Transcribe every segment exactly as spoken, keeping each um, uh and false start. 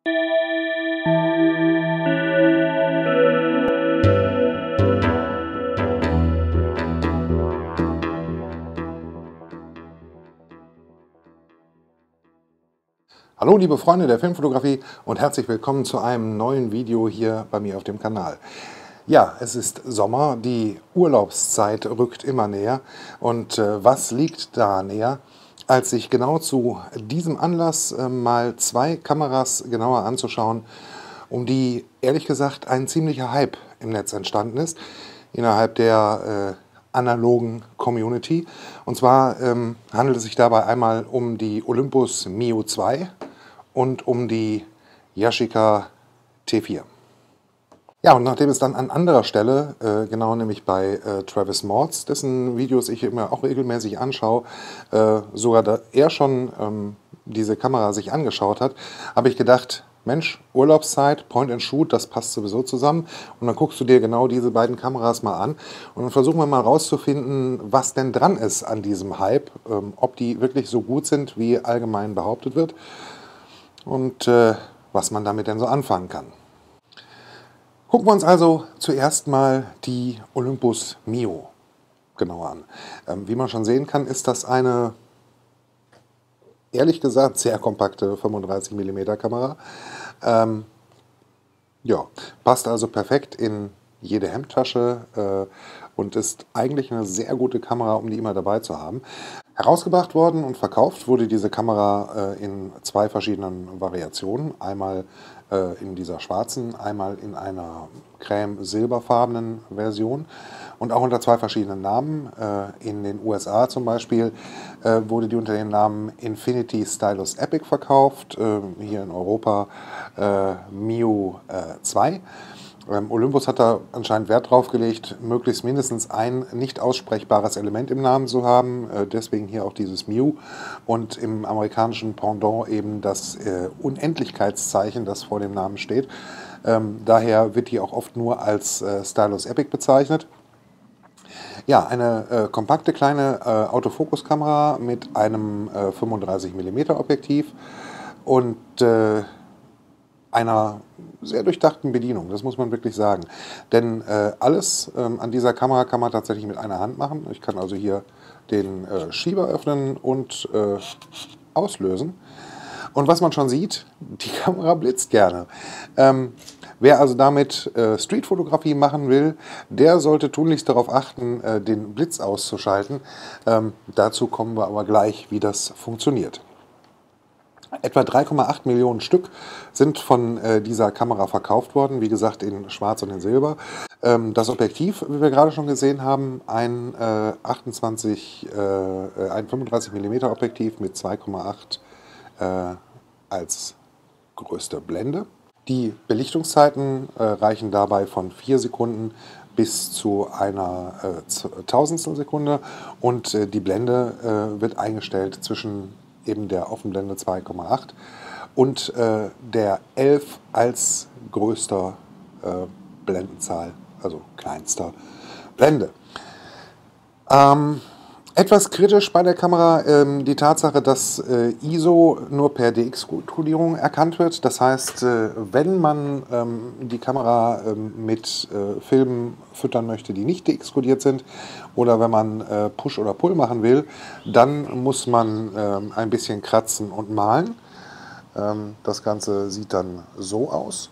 Hallo liebe Freunde der Filmfotografie und herzlich willkommen zu einem neuen Video hier bei mir auf dem Kanal. Ja, es ist Sommer, die Urlaubszeit rückt immer näher und äh, was liegt da näher, als sich genau zu diesem Anlass äh, mal zwei Kameras genauer anzuschauen, um die ehrlich gesagt ein ziemlicher Hype im Netz entstanden ist, innerhalb der äh, analogen Community. Und zwar ähm, handelt es sich dabei einmal um die Olympus Mio zwei und um die Yashica T vier. Ja, und nachdem es dann an anderer Stelle, äh, genau nämlich bei äh, Travis Mords, dessen Videos ich immer auch regelmäßig anschaue, äh, sogar da er schon ähm, diese Kamera sich angeschaut hat, habe ich gedacht, Mensch, Urlaubszeit, Point and Shoot, das passt sowieso zusammen. Und dann guckst du dir genau diese beiden Kameras mal an und dann versuchen wir mal rauszufinden, was denn dran ist an diesem Hype, ähm, ob die wirklich so gut sind, wie allgemein behauptet wird und äh, was man damit denn so anfangen kann. Gucken wir uns also zuerst mal die Olympus Mio genauer an. Ähm, wie man schon sehen kann, ist das eine, ehrlich gesagt, sehr kompakte fünfunddreißig Millimeter Kamera. Ähm, ja, passt also perfekt in jede Hemdtasche äh, und ist eigentlich eine sehr gute Kamera, um die immer dabei zu haben. Herausgebracht worden und verkauft wurde diese Kamera äh, in zwei verschiedenen Variationen. Einmal äh, in dieser schwarzen, einmal in einer creme-silberfarbenen Version und auch unter zwei verschiedenen Namen. Äh, in den U S A zum Beispiel äh, wurde die unter dem Namen Infinity Stylus Epic verkauft, äh, hier in Europa äh, Mio äh, zwei. Ähm, Olympus hat da anscheinend Wert drauf gelegt, möglichst mindestens ein nicht aussprechbares Element im Namen zu haben, äh, deswegen hier auch dieses Mio und im amerikanischen Pendant eben das äh, Unendlichkeitszeichen, das vor dem Namen steht. Ähm, daher wird die auch oft nur als äh, Stylus Epic bezeichnet. Ja, eine äh, kompakte kleine äh, Autofokuskamera mit einem äh, fünfunddreißig Millimeter Objektiv und äh, einer sehr durchdachten Bedienung, das muss man wirklich sagen. Denn äh, alles ähm, an dieser Kamera kann man tatsächlich mit einer Hand machen. Ich kann also hier den äh, Schieber öffnen und äh, auslösen. Und was man schon sieht, die Kamera blitzt gerne. Ähm, wer also damit äh, Streetfotografie machen will, der sollte tunlichst darauf achten, äh, den Blitz auszuschalten. Ähm, dazu kommen wir aber gleich, wie das funktioniert. Etwa drei Komma acht Millionen Stück sind von äh, dieser Kamera verkauft worden, wie gesagt in Schwarz und in Silber. Ähm, das Objektiv, wie wir gerade schon gesehen haben, ein, äh, achtundzwanzig, äh, ein fünfunddreißig Millimeter Objektiv mit zwei Komma acht äh, als größte Blende. Die Belichtungszeiten äh, reichen dabei von vier Sekunden bis zu einer äh, Tausendstel Sekunde und äh, die Blende äh, wird eingestellt zwischen eben der Offenblende zwei Komma acht und äh, der elf als größter äh, Blendenzahl, also kleinster Blende. Ähm, etwas kritisch bei der Kamera ähm, die Tatsache, dass äh, I S O nur per D X-Kodierung erkannt wird. Das heißt, äh, wenn man ähm, die Kamera ähm, mit äh, Filmen füttern möchte, die nicht D X-kodiert sind, oder wenn man äh, Push oder Pull machen will, dann muss man ähm, ein bisschen kratzen und malen. Ähm, das Ganze sieht dann so aus.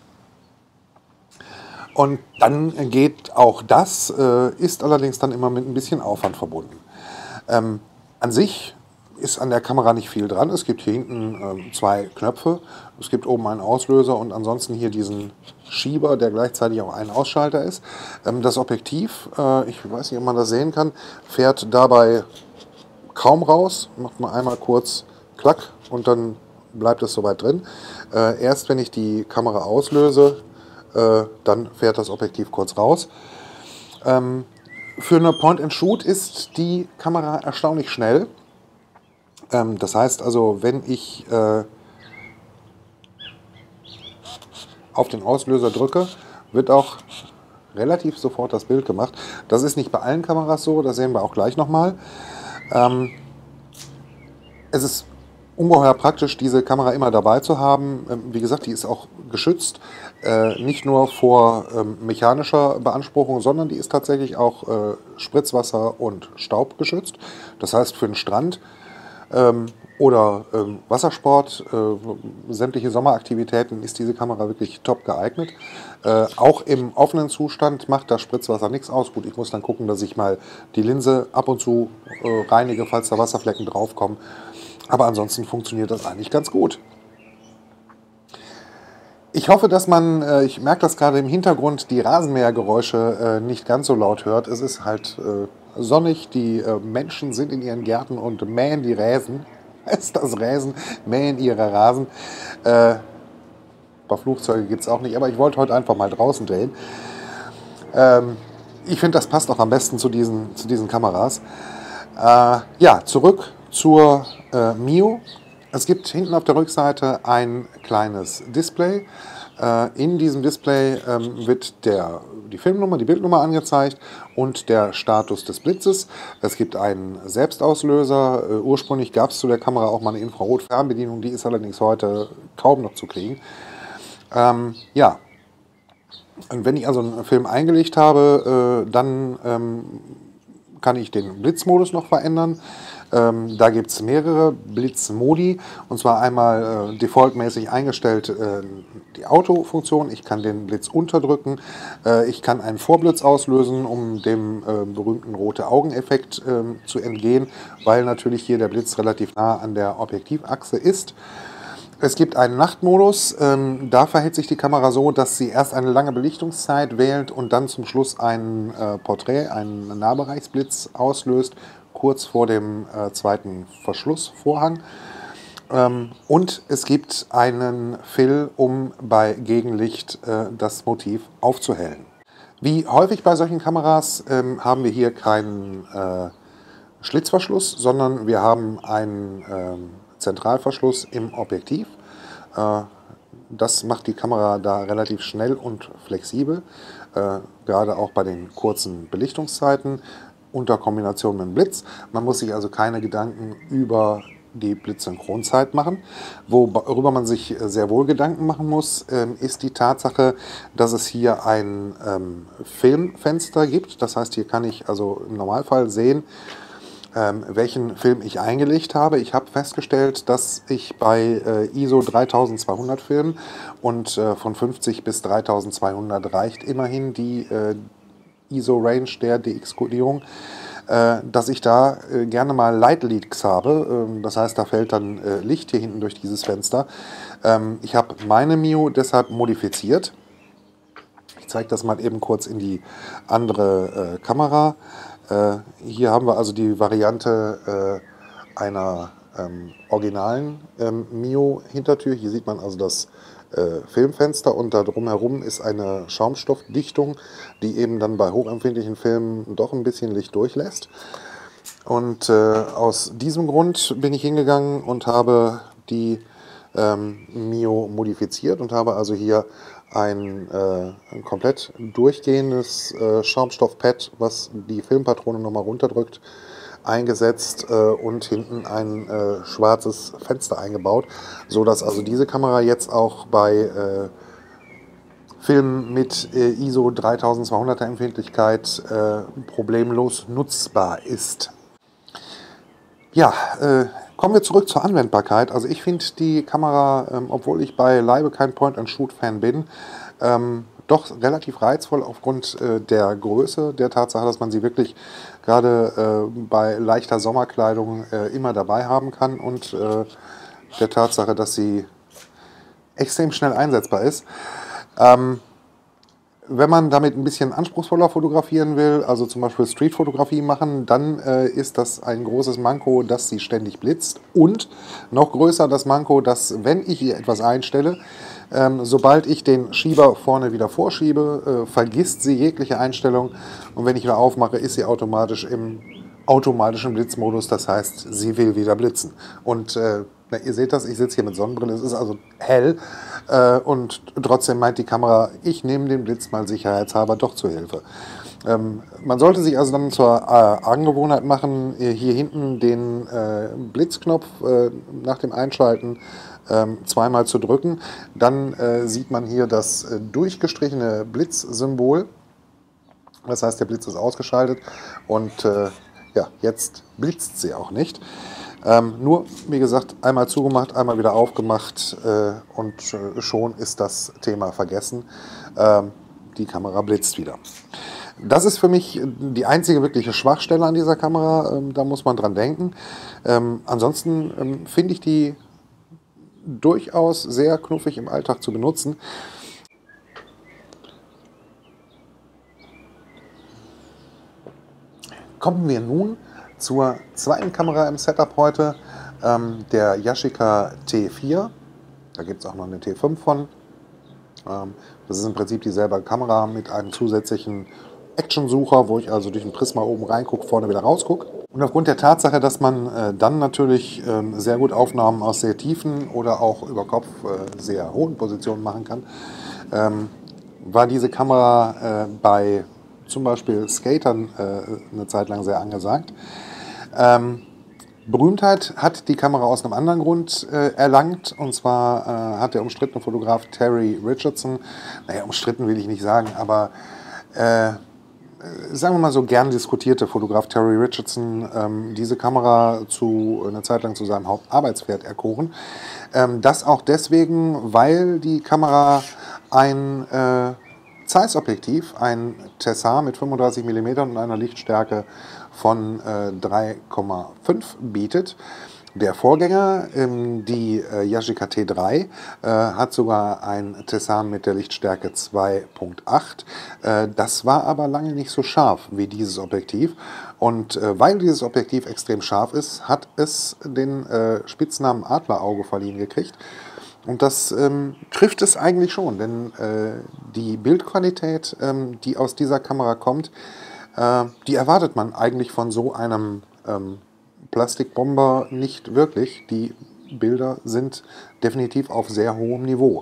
Und dann geht auch das, äh, ist allerdings dann immer mit ein bisschen Aufwand verbunden. Ähm, an sich ist an der Kamera nicht viel dran. Es gibt hier hinten ähm, zwei Knöpfe. Es gibt oben einen Auslöser und ansonsten hier diesen Schieber, der gleichzeitig auch ein Ausschalter ist. Ähm, das Objektiv, äh, ich weiß nicht, ob man das sehen kann, fährt dabei kaum raus. Macht man einmal kurz Klack und dann bleibt es soweit drin. Äh, erst wenn ich die Kamera auslöse, äh, dann fährt das Objektiv kurz raus. Ähm, Für eine Point-and-Shoot ist die Kamera erstaunlich schnell. Ähm, das heißt also, wenn ich äh, auf den Auslöser drücke, wird auch relativ sofort das Bild gemacht. Das ist nicht bei allen Kameras so, das sehen wir auch gleich nochmal. Ähm, es ist ungeheuer praktisch, diese Kamera immer dabei zu haben. Ähm, Wie gesagt, die ist auch geschützt, äh, nicht nur vor ähm, mechanischer Beanspruchung, sondern die ist tatsächlich auch äh, Spritzwasser- und Staubgeschützt. Das heißt, für den Strand ähm, oder ähm, Wassersport, äh, sämtliche Sommeraktivitäten ist diese Kamera wirklich top geeignet. Äh, auch im offenen Zustand macht das Spritzwasser nichts aus. Gut, ich muss dann gucken, dass ich mal die Linse ab und zu äh, reinige, falls da Wasserflecken draufkommen. Aber ansonsten funktioniert das eigentlich ganz gut. Ich hoffe, dass man, äh, ich merke das gerade im Hintergrund, die Rasenmähergeräusche äh, nicht ganz so laut hört. Es ist halt äh, sonnig, die äh, Menschen sind in ihren Gärten und mähen die Rasen. Ist das Räsen, mähen ihre Rasen. Äh, ein paar Flugzeuge gibt es auch nicht, aber ich wollte heute einfach mal draußen drehen. Ähm, ich finde, das passt auch am besten zu diesen, zu diesen Kameras. Äh, ja, zurück zur äh, Mio. Es gibt hinten auf der Rückseite ein kleines Display. Äh, in diesem Display ähm, wird der, die Filmnummer, die Bildnummer angezeigt und der Status des Blitzes. Es gibt einen Selbstauslöser. Äh, ursprünglich gab es zu der Kamera auch mal eine Infrarot-Fernbedienung, die ist allerdings heute kaum noch zu kriegen. Ähm, ja, und wenn ich also einen Film eingelegt habe, äh, dann ähm, kann ich den Blitzmodus noch verändern. Ähm, da gibt es mehrere Blitzmodi, und zwar einmal äh, defaultmäßig eingestellt äh, die Autofunktion. Ich kann den Blitz unterdrücken. Äh, ich kann einen Vorblitz auslösen, um dem äh, berühmten rote Augen-Effekt äh, zu entgehen, weil natürlich hier der Blitz relativ nah an der Objektivachse ist. Es gibt einen Nachtmodus, ähm, da verhält sich die Kamera so, dass sie erst eine lange Belichtungszeit wählt und dann zum Schluss ein äh, Porträt, einen Nahbereichsblitz auslöst, kurz vor dem äh, zweiten Verschlussvorhang. Ähm, und es gibt einen Fill, um bei Gegenlicht äh, das Motiv aufzuhellen. Wie häufig bei solchen Kameras ähm, haben wir hier keinen äh, Schlitzverschluss, sondern wir haben einen ähm, Zentralverschluss im Objektiv. Äh, das macht die Kamera da relativ schnell und flexibel, äh, gerade auch bei den kurzen Belichtungszeiten unter Kombination mit dem Blitz. Man muss sich also keine Gedanken über die Blitzsynchronzeit machen. Worüber man sich sehr wohl Gedanken machen muss, ähm, ist die Tatsache, dass es hier ein ähm, Filmfenster gibt. Das heißt, hier kann ich also im Normalfall sehen, ähm, welchen Film ich eingelegt habe. Ich habe festgestellt, dass ich bei äh, I S O dreitausendzweihundert Filmen und äh, von fünfzig bis dreitausendzweihundert reicht immerhin die äh, I S O-Range der D X-Kodierung, äh, dass ich da äh, gerne mal Light Leaks habe. Ähm, das heißt, da fällt dann äh, Licht hier hinten durch dieses Fenster. Ähm, ich habe meine Mio deshalb modifiziert. Ich zeige das mal eben kurz in die andere äh, Kamera. Äh, hier haben wir also die Variante äh, einer ähm, originalen ähm, Mio-Hintertür. Hier sieht man also das äh, Filmfenster und da drumherum ist eine Schaumstoffdichtung, die eben dann bei hochempfindlichen Filmen doch ein bisschen Licht durchlässt. Und äh, aus diesem Grund bin ich hingegangen und habe die ähm, Mio modifiziert und habe also hier ein, äh, ein komplett durchgehendes äh, Schaumstoffpad, was die Filmpatrone nochmal runterdrückt, eingesetzt äh, und hinten ein äh, schwarzes Fenster eingebaut, so dass also diese Kamera jetzt auch bei äh, Filmen mit äh, I S O dreitausendzweihunderter Empfindlichkeit äh, problemlos nutzbar ist. Ja, äh, kommen wir zurück zur Anwendbarkeit. Also ich finde die Kamera, ähm, obwohl ich beileibe kein Point-and-Shoot-Fan bin, ähm, doch relativ reizvoll aufgrund äh, der Größe, der Tatsache, dass man sie wirklich gerade äh, bei leichter Sommerkleidung äh, immer dabei haben kann und äh, der Tatsache, dass sie extrem schnell einsetzbar ist. Ähm, Wenn man damit ein bisschen anspruchsvoller fotografieren will, also zum Beispiel Streetfotografie machen, dann äh, ist das ein großes Manko, dass sie ständig blitzt. Und noch größer das Manko, dass, wenn ich hier etwas einstelle, ähm, sobald ich den Schieber vorne wieder vorschiebe, äh, vergisst sie jegliche Einstellung. Und wenn ich wieder aufmache, ist sie automatisch im automatischen Blitzmodus. Das heißt, sie will wieder blitzen. Und äh, na, ihr seht das, ich sitze hier mit Sonnenbrille, es ist also hell äh, und trotzdem meint die Kamera, ich nehme den Blitz mal sicherheitshalber doch zur Hilfe. Ähm, man sollte sich also dann zur äh, Angewohnheit machen, äh, hier hinten den äh, Blitzknopf äh, nach dem Einschalten ähm, zweimal zu drücken. Dann äh, sieht man hier das äh, durchgestrichene Blitzsymbol. Das heißt, der Blitz ist ausgeschaltet und äh, ja, jetzt blitzt sie auch nicht. Ähm, nur, wie gesagt, einmal zugemacht, einmal wieder aufgemacht äh, und äh, schon ist das Thema vergessen. Ähm, die Kamera blitzt wieder. Das ist für mich die einzige wirkliche Schwachstelle an dieser Kamera. Ähm, da muss man dran denken. Ähm, ansonsten ähm, finde ich die durchaus sehr knuffig im Alltag zu benutzen. Kommen wir nun zur zweiten Kamera im Setup heute, ähm, der Yashica T vier. Da gibt es auch noch eine T fünf von. Ähm, das ist im Prinzip dieselbe Kamera mit einem zusätzlichen Action-Sucher, wo ich also durch ein Prisma oben reingucke, vorne wieder rausgucke. Und aufgrund der Tatsache, dass man äh, dann natürlich äh, sehr gut Aufnahmen aus sehr tiefen oder auch über Kopf äh, sehr hohen Positionen machen kann, ähm, war diese Kamera äh, bei zum Beispiel Skatern äh, eine Zeit lang sehr angesagt. Ähm, Berühmtheit hat die Kamera aus einem anderen Grund äh, erlangt. Und zwar äh, hat der umstrittene Fotograf Terry Richardson, naja, umstritten will ich nicht sagen, aber äh, sagen wir mal so gern diskutierte Fotograf Terry Richardson ähm, diese Kamera zu, eine Zeit lang zu seinem Hauptarbeitspferd erkoren. Ähm, das auch deswegen, weil die Kamera ein äh, Zeiss-Objektiv, ein Tessar mit fünfunddreißig Millimeter und einer Lichtstärke von äh, drei Komma fünf bietet. Der Vorgänger, ähm, die äh, Yashica T drei, äh, hat sogar ein Tessar mit der Lichtstärke zwei Komma acht. Äh, das war aber lange nicht so scharf wie dieses Objektiv. Und äh, weil dieses Objektiv extrem scharf ist, hat es den äh, Spitznamen Adlerauge verliehen gekriegt. Und das ähm, trifft es eigentlich schon, denn äh, die Bildqualität, ähm, die aus dieser Kamera kommt, äh, die erwartet man eigentlich von so einem ähm, Plastikbomber nicht wirklich. Die Bilder sind definitiv auf sehr hohem Niveau.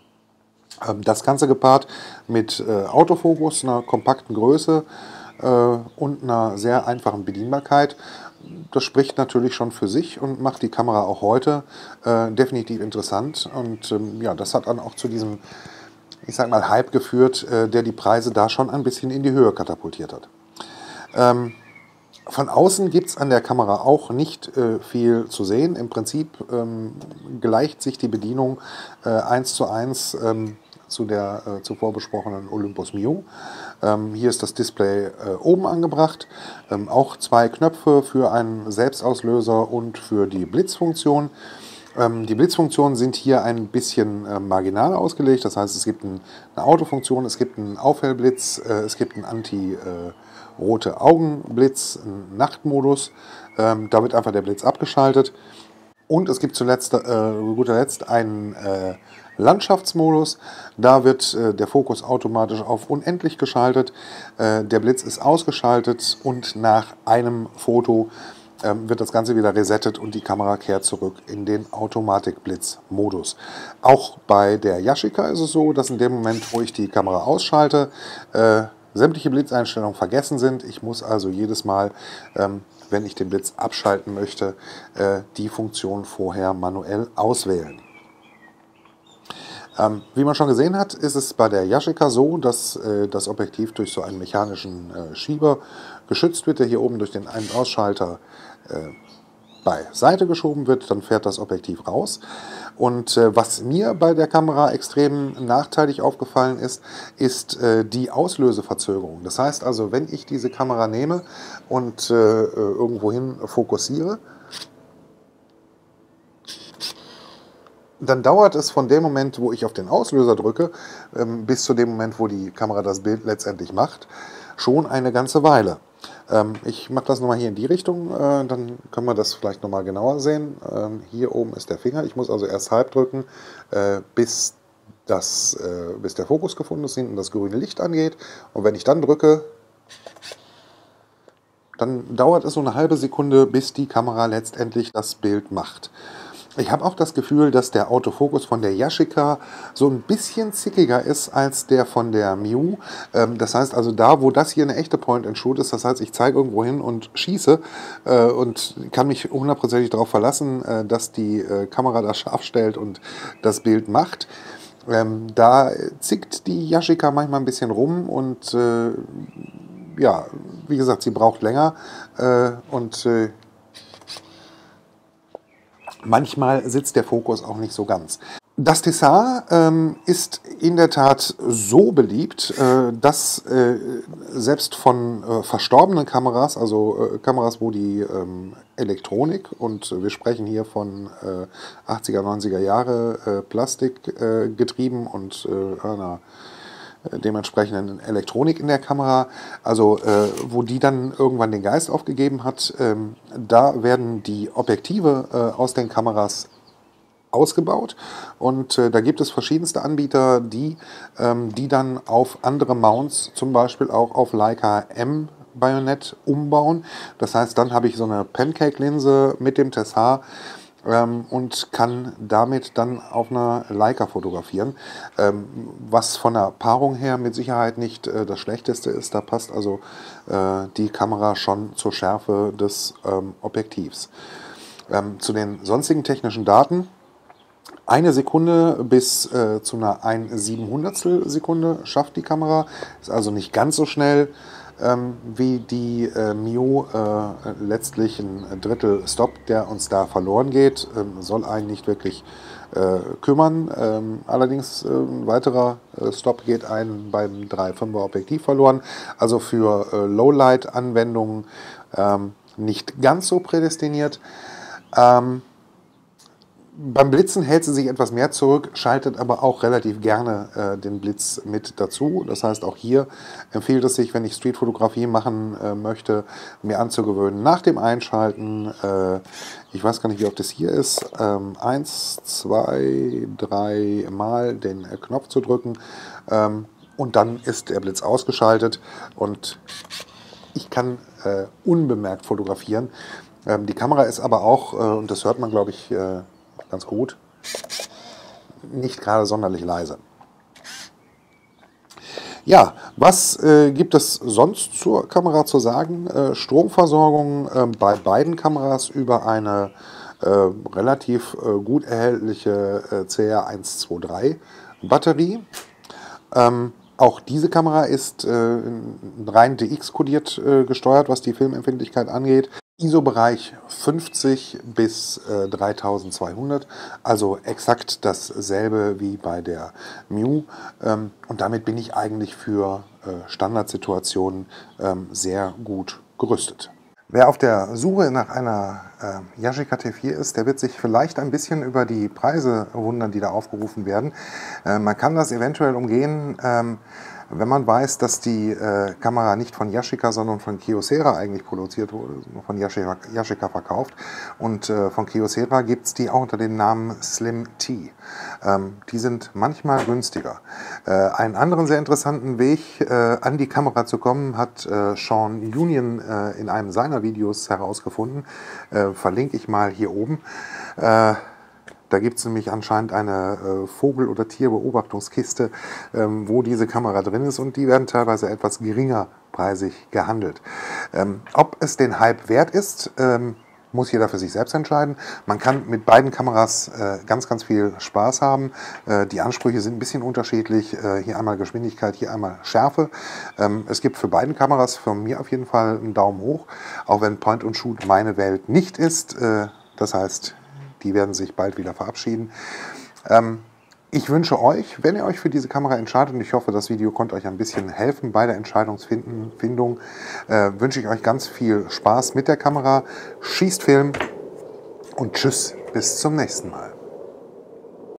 Ähm, das Ganze gepaart mit äh, Autofokus, einer kompakten Größe äh, und einer sehr einfachen Bedienbarkeit. Das spricht natürlich schon für sich und macht die Kamera auch heute äh, definitiv interessant. Und ähm, ja, das hat dann auch zu diesem, ich sag mal, Hype geführt, äh, der die Preise da schon ein bisschen in die Höhe katapultiert hat. Ähm, Von außen gibt es an der Kamera auch nicht äh, viel zu sehen. Im Prinzip ähm, gleicht sich die Bedienung äh, eins zu eins ähm, zu der äh, zuvor besprochenen Olympus Mio. Ähm, hier ist das Display äh, oben angebracht. Ähm, auch zwei Knöpfe für einen Selbstauslöser und für die Blitzfunktion. Ähm, die Blitzfunktionen sind hier ein bisschen äh, marginal ausgelegt. Das heißt, es gibt ein, eine Autofunktion, es gibt einen Aufhellblitz, äh, es gibt einen Anti- äh, rote Augenblitz, einen Nachtmodus. Ähm, da wird einfach der Blitz abgeschaltet. Und es gibt zuletzt, äh, guter Letzt einen äh, Landschaftsmodus. Da wird äh, der Fokus automatisch auf unendlich geschaltet. Äh, der Blitz ist ausgeschaltet und nach einem Foto äh, wird das Ganze wieder resettet und die Kamera kehrt zurück in den Automatikblitz-Modus. Auch bei der Yashica ist es so, dass in dem Moment, wo ich die Kamera ausschalte, äh, sämtliche Blitzeinstellungen vergessen sind. Ich muss also jedes Mal, ähm, wenn ich den Blitz abschalten möchte, äh, die Funktion vorher manuell auswählen. Ähm, wie man schon gesehen hat, ist es bei der Yashica so, dass äh, das Objektiv durch so einen mechanischen äh, Schieber geschützt wird, der hier oben durch den Ein- und Ausschalter äh, beiseite geschoben wird, dann fährt das Objektiv raus. Und äh, was mir bei der Kamera extrem nachteilig aufgefallen ist, ist äh, die Auslöseverzögerung. Das heißt also, wenn ich diese Kamera nehme und äh, irgendwohin fokussiere, dann dauert es von dem Moment, wo ich auf den Auslöser drücke, ähm, bis zu dem Moment, wo die Kamera das Bild letztendlich macht, schon eine ganze Weile. Ähm, ich mache das nochmal hier in die Richtung, äh, dann können wir das vielleicht nochmal genauer sehen. Ähm, hier oben ist der Finger. Ich muss also erst halb drücken, äh, bis, das, äh, bis der Fokus gefunden ist, hinten das grüne Licht angeht. Und wenn ich dann drücke, dann dauert es so eine halbe Sekunde, bis die Kamera letztendlich das Bild macht. Ich habe auch das Gefühl, dass der Autofokus von der Yashica so ein bisschen zickiger ist als der von der Miu. Ähm, das heißt also, da wo das hier eine echte Point-and-Shoot ist, das heißt, ich zeige irgendwo hin und schieße äh, und kann mich hundertprozentig darauf verlassen, äh, dass die äh, Kamera das scharf stellt und das Bild macht. Ähm, da zickt die Yashica manchmal ein bisschen rum und äh, ja, wie gesagt, sie braucht länger äh, und äh, manchmal sitzt der Fokus auch nicht so ganz. Das Tessar ähm, ist in der Tat so beliebt, äh, dass äh, selbst von äh, verstorbenen Kameras, also äh, Kameras, wo die ähm, Elektronik, und wir sprechen hier von äh, achtziger, neunziger Jahre äh, Plastik äh, getrieben und äh, einer dementsprechenden Elektronik in der Kamera, also äh, wo die dann irgendwann den Geist aufgegeben hat, ähm, da werden die Objektive äh, aus den Kameras ausgebaut und äh, da gibt es verschiedenste Anbieter, die, ähm, die dann auf andere Mounts, zum Beispiel auch auf Leica M Bajonett umbauen. Das heißt, dann habe ich so eine Pancake-Linse mit dem Tessar ähm, und kann damit dann auf einer Leica fotografieren, ähm, was von der Paarung her mit Sicherheit nicht äh, das Schlechteste ist. Da passt also äh, die Kamera schon zur Schärfe des ähm, Objektivs. Ähm, zu den sonstigen technischen Daten: Eine Sekunde bis äh, zu einer ein Siebenhundertstel Sekunde schafft die Kamera. Ist also nicht ganz so schnell ähm, wie die äh, Miu. Äh, letztlich ein Drittel Stop, der uns da verloren geht. Ähm, soll einen nicht wirklich äh, kümmern. Ähm, allerdings äh, ein weiterer äh, Stop geht einem beim drei Komma fünfer Objektiv verloren. Also für äh, Lowlight-Anwendungen ähm, nicht ganz so prädestiniert. Ähm, Beim Blitzen hält sie sich etwas mehr zurück, schaltet aber auch relativ gerne äh, den Blitz mit dazu. Das heißt, auch hier empfiehlt es sich, wenn ich Streetfotografie machen äh, möchte, mir anzugewöhnen, nach dem Einschalten, äh, ich weiß gar nicht, wie oft das hier ist, ähm, eins, zwei, drei Mal den äh, Knopf zu drücken ähm, und dann ist der Blitz ausgeschaltet und ich kann äh, unbemerkt fotografieren. Ähm, die Kamera ist aber auch, äh, und das hört man, glaube ich, äh, ganz gut, nicht gerade sonderlich leise. Ja, was äh, gibt es sonst zur Kamera zu sagen? Äh, Stromversorgung äh, bei beiden Kameras über eine äh, relativ äh, gut erhältliche äh, C R hundertdreiundzwanzig Batterie. Ähm, Auch diese Kamera ist äh, rein D X-kodiert äh, gesteuert, was die Filmempfindlichkeit angeht. I S O-Bereich fünfzig bis äh, dreitausendzweihundert, also exakt dasselbe wie bei der Miu. Ähm, und damit bin ich eigentlich für äh, Standardsituationen ähm, sehr gut gerüstet. Wer auf der Suche nach einer äh, Yashica T vier ist, der wird sich vielleicht ein bisschen über die Preise wundern, die da aufgerufen werden. Äh, man kann das eventuell umgehen, ähm, wenn man weiß, dass die äh, Kamera nicht von Yashica, sondern von Kyocera eigentlich produziert wurde, von Yashica, Yashica verkauft. Und äh, von Kyocera gibt es die auch unter dem Namen Slim T. Ähm, die sind manchmal günstiger. Äh, einen anderen sehr interessanten Weg, äh, an die Kamera zu kommen, hat äh, Sean Union äh, in einem seiner Videos herausgefunden. Äh, verlinke ich mal hier oben. Äh, Da gibt es nämlich anscheinend eine äh, Vogel- oder Tierbeobachtungskiste, ähm, wo diese Kamera drin ist, und die werden teilweise etwas geringer preisig gehandelt. Ähm, ob es den Hype wert ist, ähm, muss jeder für sich selbst entscheiden. Man kann mit beiden Kameras äh, ganz, ganz viel Spaß haben. Äh, die Ansprüche sind ein bisschen unterschiedlich. Äh, hier einmal Geschwindigkeit, hier einmal Schärfe. Ähm, es gibt für beiden Kameras von mir auf jeden Fall einen Daumen hoch, auch wenn Point-and-Shoot meine Welt nicht ist. Äh, das heißt, die werden sich bald wieder verabschieden. Ähm, ich wünsche euch, wenn ihr euch für diese Kamera entscheidet, und ich hoffe, das Video konnte euch ein bisschen helfen bei der Entscheidungsfindung, äh, wünsche ich euch ganz viel Spaß mit der Kamera. Schießt Film und tschüss, bis zum nächsten Mal.